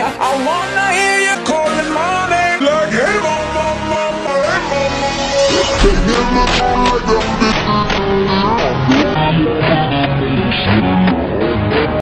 I wanna hear you calling my name like, hey mama, mama, hey mama.